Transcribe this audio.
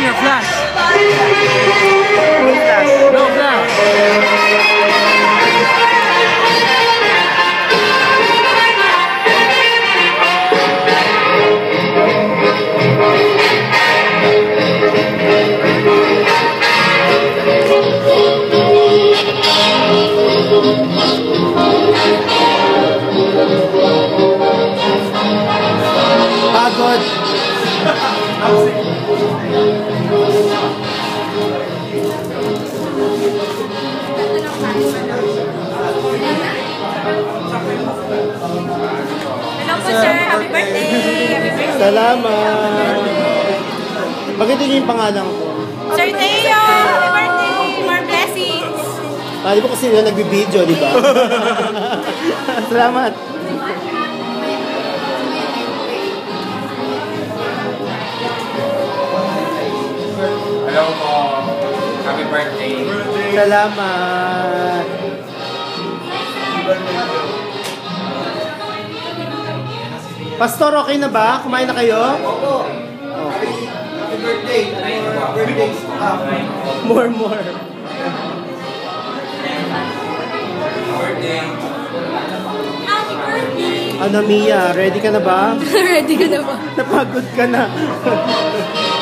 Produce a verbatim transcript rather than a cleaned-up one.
or flash? Full flash. No flash. Pagod. Hello po sir, happy birthday! Happy birthday! Salamat! Bakit yun yung pangalan ko? Sir Teo! Happy birthday! More blessings! Ah, di ba kasi nila nagbibideo, di ba? Salamat! Hello po. Happy birthday. Salamat! Pastor, okay na ba? Kumain na kayo? Opo. Happy, happy birthday. More birthdays to come. More, more. Birthday. Happy birthday! Ano, Mia? Ready ka na ba? Ready ka na ba? Napagod ka na.